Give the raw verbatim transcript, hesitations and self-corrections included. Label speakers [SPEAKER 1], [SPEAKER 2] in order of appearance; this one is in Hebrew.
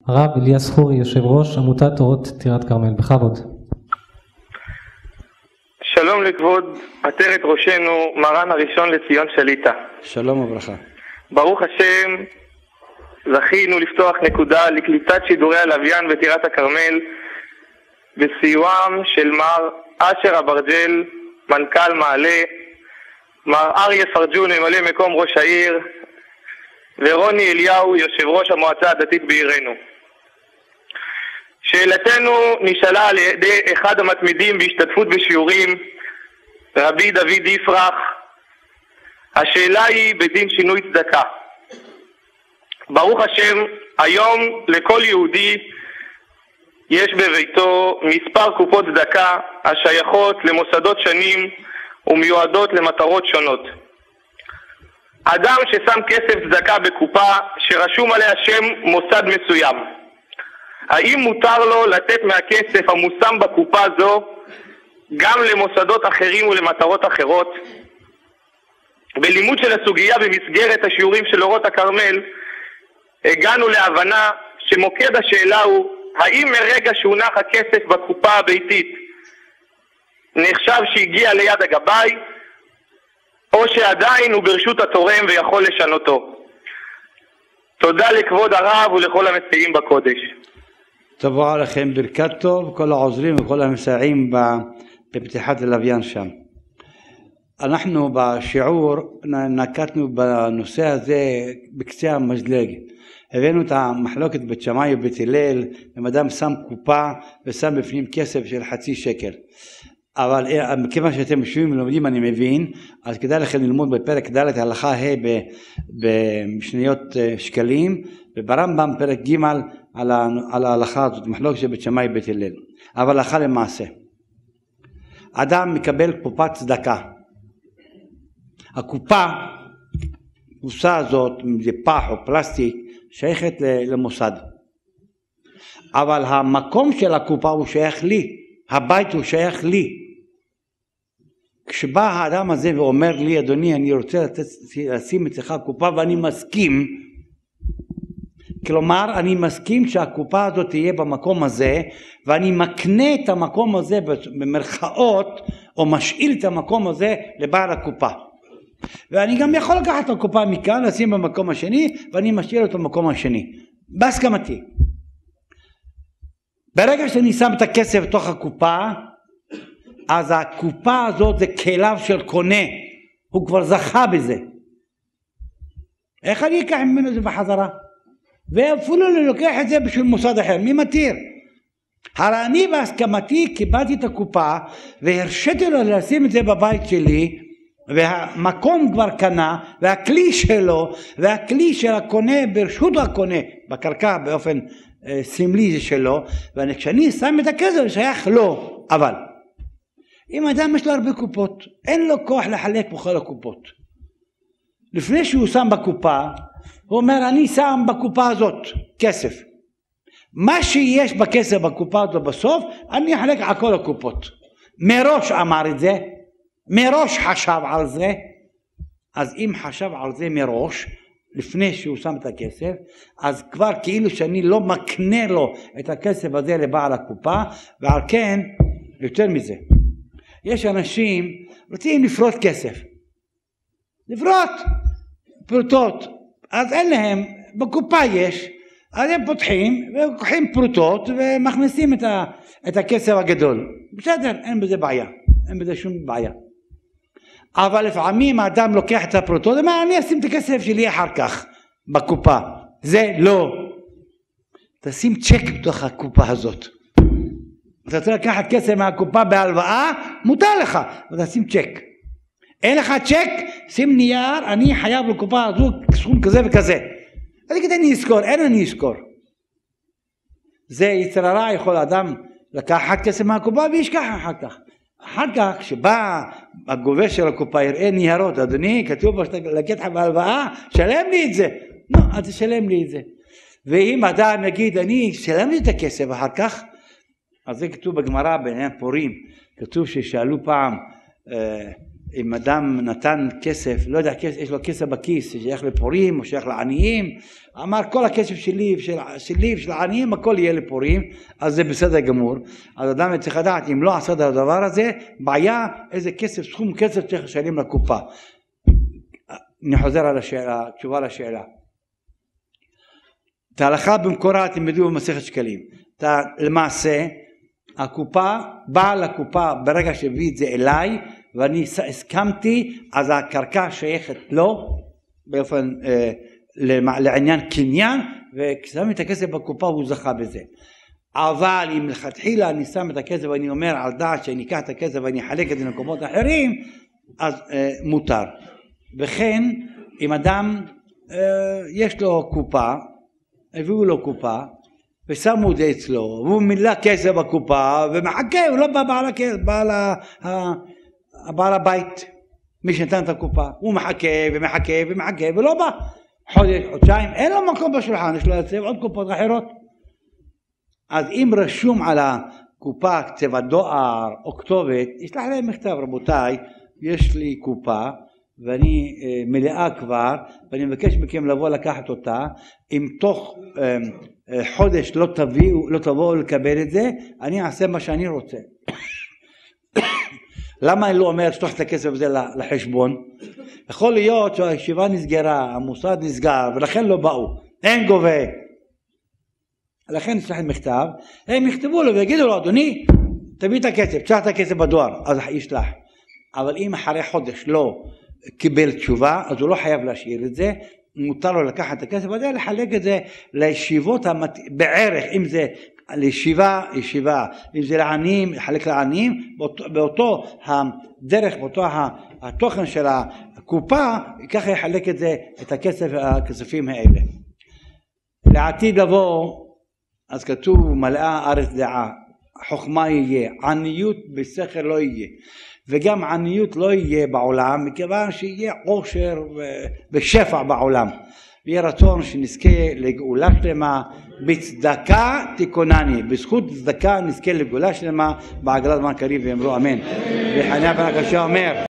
[SPEAKER 1] הרב אליאס חורי, יושב ראש עמותת אורות טירת כרמל, בכבוד.
[SPEAKER 2] שלום לכבוד עטרת ראשנו מרן הראשון לציון שליטה.
[SPEAKER 3] שלום וברכה.
[SPEAKER 2] ברוך השם, זכינו לפתוח נקודה לקליטת שידורי הלוויין בטירת הכרמל בסיועם של מר אשר אברג'ל, מנכ"ל מעלה, מר אריה פרג'ון, ממלא מקום ראש העיר, ורוני אליהו, יושב ראש המועצה הדתית בעירנו. שאלתנו נשאלה על ידי אחד המתמידים בהשתתפות בשיעורים, רבי דוד יפרח. השאלה היא בדין שינוי צדקה. ברוך השם, היום לכל יהודי יש בביתו מספר קופות צדקה השייכות למוסדות שונים ומיועדות למטרות שונות. אדם ששם כסף צדקה בקופה שרשום עליה שם מוסד מסוים, האם מותר לו לתת מהכסף המושם בקופה זו גם למוסדות אחרים ולמטרות אחרות? בלימוד של הסוגיה במסגרת השיעורים של אורות הכרמל הגענו להבנה שמוקד השאלה הוא האם מרגע שהונח הכסף בקופה הביתית נחשב שהגיע ליד הגבאי, או שעדיין הוא ברשות התורם ויכול לשנותו. תודה לכבוד הרב ולכל המסייעים בקודש.
[SPEAKER 3] תבוא עליכם ברכת טוב, כל העוזרים וכל המסייעים בפתיחת הלוויין שם. אנחנו בשיעור נקטנו בנושא הזה בקצה המזלג. הבאנו את המחלוקת בית שמאי ובית הלל, אם אדם שם קופה ושם בפנים כסף של חצי שקל. אבל מכיוון שאתם יושבים ולומדים, אני מבין, אז כדאי לכם ללמוד בפרק ד' הלכה ה' במשניות שקלים, וברמב"ם פרק ג' על ההלכה הזאת, מחלוקת של בית שמאי ובית הלל. אבל הלכה למעשה, אדם מקבל קופת צדקה. הקופה, הקופסה הזאת, אם זה פח או פלסטיק, שייכת למוסד. אבל המקום של הקופה הוא שייך לי, הבית הוא שייך לי. כשבא האדם הזה ואומר לי, אדוני, אני רוצה לתת, לשים אצלך קופה ואני מסכים, כלומר אני מסכים שהקופה הזאת תהיה במקום הזה, ואני מקנה את המקום הזה במרכאות, או משאיל את המקום הזה לבעל הקופה. ואני גם יכול לקחת את הקופה מכאן, לשים במקום השני, ואני משאיל אותו במקום השני, בהסכמתי. ברגע שאני שם את הכסף בתוך הקופה, אז הקופה הזאת זה כליו של קונה, הוא כבר זכה בזה. איך אני אקח ממנו את זה בחזרה? ואפילו אני לוקח את זה בשביל מוסד אחר, מי מתיר? הרי אני בהסכמתי קיבלתי את הקופה והרשיתי לו לשים את זה בבית שלי, והמקום כבר קנה, והכלי שלו, והכלי של הקונה ברשות הקונה, בקרקע באופן אה, סמלי זה שלו, וכשאני שם את הכסף זה שייך לו. אבל אם אדם יש לו הרבה קופות, אין לו כוח לחלק בכל הקופות. לפני שהוא שם בקופה, הוא אומר אני שם בקופה הזאת כסף. מה שיש בכסף בקופה הזאת בסוף, אני אחלק על כל הקופות. מראש אמר את זה, מראש חשב על זה. אז אם חשב על זה מראש, לפני שהוא שם את הכסף, אז כבר כאילו שאני לא מקנה לו את הכסף הזה לבעל הקופה, ועל כן, יותר מזה. יש אנשים רוצים לפרוט כסף. לפרוט פרוטות. אז אין להם, בקופה יש, אז הם פותחים ולוקחים פרוטות ומכניסים את, ה, את הכסף הגדול. בסדר, אין בזה בעיה. אין בזה שום בעיה. אבל לפעמים האדם לוקח את הפרוטות, אומר אני אשים את הכסף שלי אחר כך בקופה. זה לא. תשים צ'ק בתוך הקופה הזאת. אתה רוצה לקחת כסף מהקופה בהלוואה, מותר לך, ותשים צ'ק. אין לך צ'ק, שים נייר, אני חייב לקופה הזו סכום כזה וכזה. אז כדי אני אזכור, אין אני אזכור. זה יצר הרע, יכול אדם לקחת כסף מהקופה וישכח אחר כך. אחר כך כשבא הגובה של הקופה יראה ניירות, אדוני כתוב שאתה לקחת בהלוואה, שלם לי את זה. לא, אז תשלם לי את זה. ואם אדם יגיד אני שלם לי את הכסף אחר כך, אז זה כתוב בגמרא בעניין פורים, כתוב ששאלו פעם אה, אם אדם נתן כסף, לא יודע, יש לו כסף בכיס, שייך לפורים או שייך לעניים, אמר כל הכסף שלי ושל, שלי ושל העניים, הכל יהיה לפורים, אז זה בסדר גמור. אז אדם צריך לדעת, אם לא עשה את הדבר הזה, בעיה איזה כסף, סכום כסף צריך לשלם לקופה. אני חוזר על השאלה, תשובה לשאלה. את ההלכה במקורה אתם יודעים במסכת שקלים. אתה, למעשה, הקופה, בעל הקופה ברגע שהביא את זה אליי, ואני הסכמתי, אז הקרקע שייכת לו, באופן, אה, לעניין קניין, וכששם את הכסף בקופה הוא זכה בזה. אבל אם לכתחילה אני שם את הכסף ואני אומר על דעת שאני אקח את הכסף ואני אחלק את זה למקומות אחרים, אז אה, מותר. וכן, אם אדם אה, יש לו קופה, הביאו לו קופה, ושמו את זה אצלו, והוא מילא כסף בקופה, ומחכה, הוא לא בא בעל הכסף, בעל, בעל הבית, מי שנתן את הקופה, הוא מחכה ומחכה ומחכה, ולא בא. חודש, חודשיים, אין לו מקום בשולחן, יש לו לצב עוד קופות אחרות. אז אם רשום על הקופה צבע דואר או כתובת, ישלח להם מכתב, רבותיי, יש לי קופה, ואני אה, מלאה כבר, ואני מבקש מכם לבוא לקחת אותה, אם תוך אה, אה, חודש לא תביאו, לא תבואו לקבל את זה, אני אעשה מה שאני רוצה. למה אני לא אומר שתוך את הכסף הזה לחשבון? יכול להיות שהישיבה נסגרה, המוסד נסגר, ולכן לא באו, אין גובה. לכן נשלח את מכתב, הם יכתבו לו ויגידו לו, אדוני, תביא את הכסף, תשלח את הכסף בדואר, אז ישלח. אבל אם אחרי חודש לא קיבל תשובה, אז הוא לא חייב להשאיר את זה, מותר לו לקחת את הכסף הזה, לחלק את זה לישיבות המת... בערך, אם זה לישיבה, ישיבה, אם זה לעניים, לחלק לעניים, באותו, באותו הדרך, באותו התוכן של הקופה, ככה יחלק את זה, את הכסף, הכספים האלה. לעתיד לבוא, אז כתוב מלאה ארץ דעה, חוכמה יהיה, עניות בשכל לא יהיה. וגם עניות לא יהיה בעולם, מכיוון שיהיה עושר ושפע בעולם. ויהיה רצון שנזכה לגאולה שלמה, בצדקה תיקונני, בזכות צדקה נזכה לגאולה שלמה, בעגלת זמן קריב, ואמרו אמן. וחניה בן הקשה אומר,